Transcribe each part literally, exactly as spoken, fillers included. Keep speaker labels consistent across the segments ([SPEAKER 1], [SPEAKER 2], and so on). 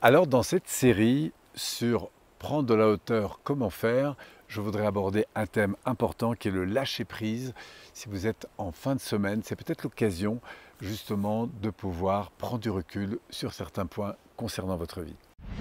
[SPEAKER 1] Alors dans cette série sur prendre de la hauteur, comment faire, je voudrais aborder un thème important qui est le lâcher-prise. Si vous êtes en fin de semaine, c'est peut-être l'occasion justement de pouvoir prendre du recul sur certains points concernant votre vie.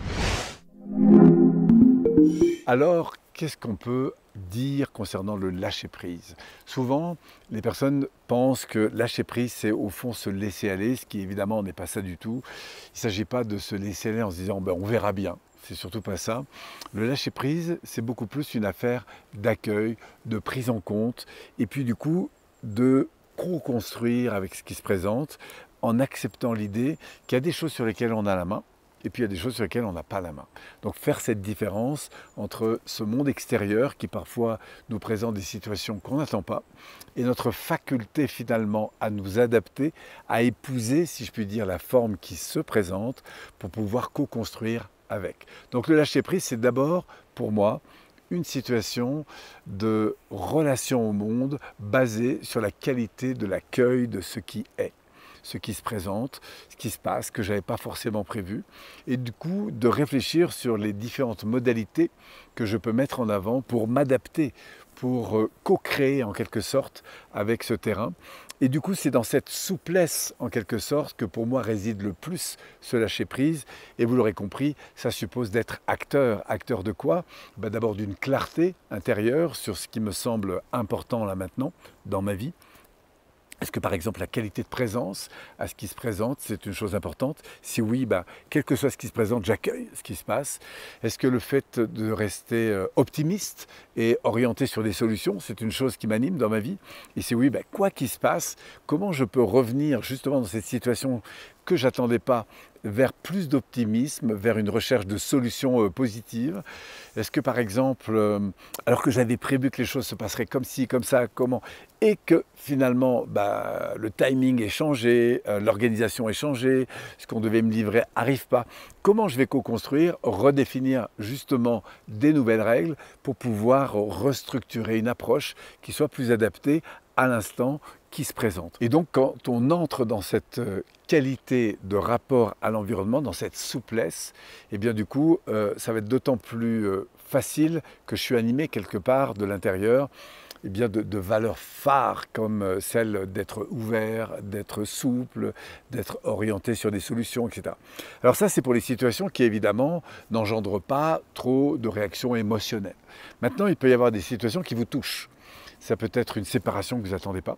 [SPEAKER 1] Alors, qu'est-ce qu'on peut dire concernant le lâcher-prise? Souvent, les personnes pensent que lâcher-prise, c'est au fond se laisser aller, ce qui évidemment n'est pas ça du tout. Il ne s'agit pas de se laisser aller en se disant ben, on verra bien. C'est surtout pas ça. Le lâcher-prise, c'est beaucoup plus une affaire d'accueil, de prise en compte, et puis du coup, de co-construire avec ce qui se présente, en acceptant l'idée qu'il y a des choses sur lesquelles on a la main, et puis il y a des choses sur lesquelles on n'a pas la main. Donc faire cette différence entre ce monde extérieur qui parfois nous présente des situations qu'on n'attend pas et notre faculté finalement à nous adapter, à épouser, si je puis dire, la forme qui se présente pour pouvoir co-construire avec. Donc le lâcher-prise, c'est d'abord pour moi une situation de relation au monde basée sur la qualité de l'accueil de ce qui est, ce qui se présente, ce qui se passe, que je n'avais pas forcément prévu, et du coup de réfléchir sur les différentes modalités que je peux mettre en avant pour m'adapter, pour euh, co-créer en quelque sorte avec ce terrain. Et du coup, c'est dans cette souplesse, en quelque sorte, que pour moi réside le plus ce lâcher-prise. Et vous l'aurez compris, ça suppose d'être acteur. Acteur de quoi? Ben d'abord d'une clarté intérieure sur ce qui me semble important là maintenant dans ma vie. Est-ce que par exemple la qualité de présence à ce qui se présente, c'est une chose importante? Si oui, bah, quel que soit ce qui se présente, j'accueille ce qui se passe. Est-ce que le fait de rester optimiste et orienté sur des solutions, c'est une chose qui m'anime dans ma vie? Et si oui, bah, quoi qu'il se passe, comment je peux revenir justement dans cette situation que je n'attendais pas vers plus d'optimisme, vers une recherche de solutions euh, positives? Est-ce que par exemple, euh, alors que j'avais prévu que les choses se passeraient comme ci, comme ça, comment, et que finalement bah, le timing est changé, euh, l'organisation est changée, ce qu'on devait me livrer n'arrive pas, comment je vais co-construire, redéfinir justement des nouvelles règles pour pouvoir restructurer une approche qui soit plus adaptée à l'instant qui se présente. Et donc quand on entre dans cette qualité de rapport à l'environnement, dans cette souplesse, et bien du coup euh, ça va être d'autant plus euh, facile que je suis animé quelque part de l'intérieur eh bien de, de valeurs phares comme celle d'être ouvert, d'être souple, d'être orienté sur des solutions, et cetera. Alors ça, c'est pour les situations qui, évidemment, n'engendrent pas trop de réactions émotionnelles. Maintenant, il peut y avoir des situations qui vous touchent. Ça peut être une séparation que vous n'attendez pas.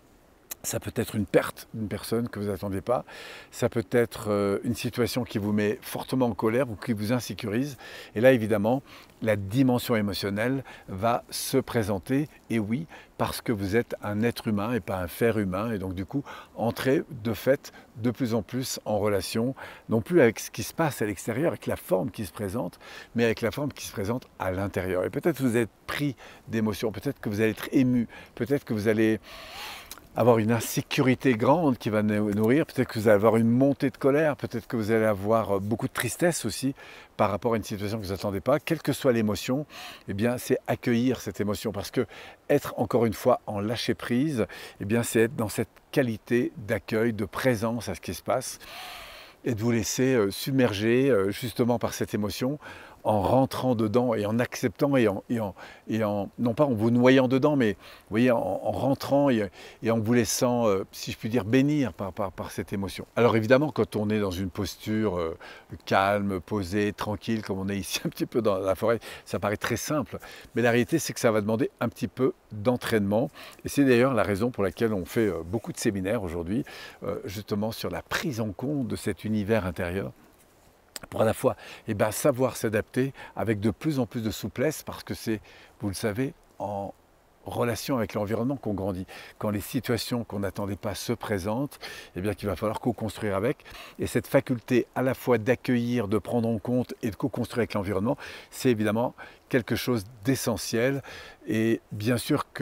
[SPEAKER 1] Ça peut être une perte d'une personne que vous n'attendez pas. Ça peut être euh, une situation qui vous met fortement en colère ou qui vous insécurise. Et là, évidemment, la dimension émotionnelle va se présenter. Et oui, parce que vous êtes un être humain et pas un faire humain. Et donc, du coup, entrez de fait de plus en plus en relation, non plus avec ce qui se passe à l'extérieur, avec la forme qui se présente, mais avec la forme qui se présente à l'intérieur. Et peut-être que vous êtes pris d'émotions, peut-être que vous allez être ému, peut-être que vous allez avoir une insécurité grande qui va nourrir, peut-être que vous allez avoir une montée de colère, peut-être que vous allez avoir beaucoup de tristesse aussi par rapport à une situation que vous n'attendez pas. Quelle que soit l'émotion, eh bien c'est accueillir cette émotion, parce que être encore une fois en lâcher prise, eh bien c'est être dans cette qualité d'accueil, de présence à ce qui se passe et de vous laisser submerger justement par cette émotion, en rentrant dedans et en acceptant et en, et en, et en non pas en vous noyant dedans, mais vous voyez, en, en rentrant et, et en vous laissant, euh, si je puis dire, bénir par, par, par cette émotion. Alors évidemment, quand on est dans une posture euh, calme, posée, tranquille, comme on est ici un petit peu dans la forêt, ça paraît très simple. Mais la réalité, c'est que ça va demander un petit peu d'entraînement. Et c'est d'ailleurs la raison pour laquelle on fait euh, beaucoup de séminaires aujourd'hui, euh, justement sur la prise en compte de cet univers intérieur, pour à la fois eh ben, savoir s'adapter avec de plus en plus de souplesse, parce que c'est, vous le savez, en relation avec l'environnement qu'on grandit. Quand les situations qu'on n'attendait pas se présentent, eh bien qu'il va falloir co-construire avec. Et cette faculté à la fois d'accueillir, de prendre en compte et de co-construire avec l'environnement, c'est évidemment quelque chose d'essentiel. Et bien sûr que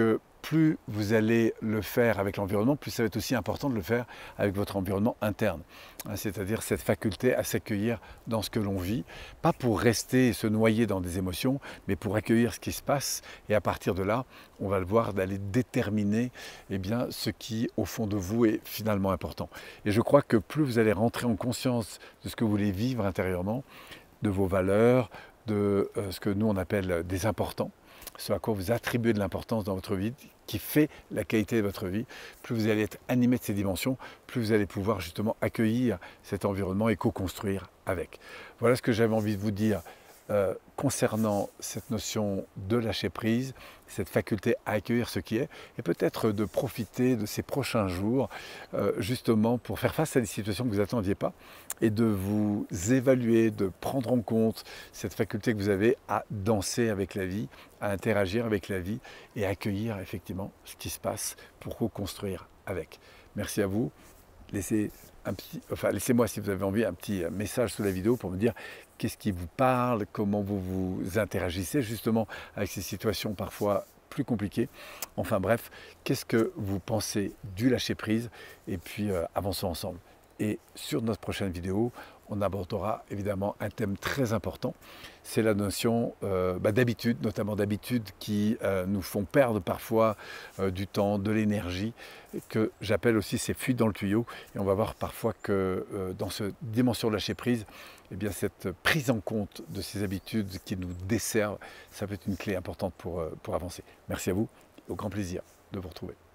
[SPEAKER 1] plus vous allez le faire avec l'environnement, plus ça va être aussi important de le faire avec votre environnement interne. C'est-à-dire cette faculté à s'accueillir dans ce que l'on vit, pas pour rester et se noyer dans des émotions, mais pour accueillir ce qui se passe. Et à partir de là, on va le voir d'aller déterminer eh bien, ce qui, au fond de vous, est finalement important. Et je crois que plus vous allez rentrer en conscience de ce que vous voulez vivre intérieurement, de vos valeurs, de euh, ce que nous on appelle des importants, ce à quoi vous attribuez de l'importance dans votre vie, qui fait la qualité de votre vie, plus vous allez être animé de ces dimensions, plus vous allez pouvoir justement accueillir cet environnement et co-construire avec. Voilà ce que j'avais envie de vous dire euh, concernant cette notion de lâcher prise, cette faculté à accueillir ce qui est, et peut-être de profiter de ces prochains jours euh, justement pour faire face à des situations que vous n'attendiez pas et de vous évaluer, de prendre en compte cette faculté que vous avez à danser avec la vie, à interagir avec la vie et à accueillir effectivement ce qui se passe pour co-construire avec. Merci à vous. Laissez un petit, enfin, laissez-moi si vous avez envie un petit message sous la vidéo pour me dire qu'est-ce qui vous parle, comment vous vous interagissez justement avec ces situations parfois plus compliquées. Enfin bref, qu'est-ce que vous pensez du lâcher prise et puis euh, avançons ensemble. Et sur notre prochaine vidéo, on abordera évidemment un thème très important, c'est la notion euh, bah, d'habitude, notamment d'habitudes qui euh, nous font perdre parfois euh, du temps, de l'énergie, que j'appelle aussi ces fuites dans le tuyau. Et on va voir parfois que euh, dans cette dimension de lâcher prise, eh bien, cette prise en compte de ces habitudes qui nous desservent, ça peut être une clé importante pour, euh, pour avancer. Merci à vous, au grand plaisir de vous retrouver.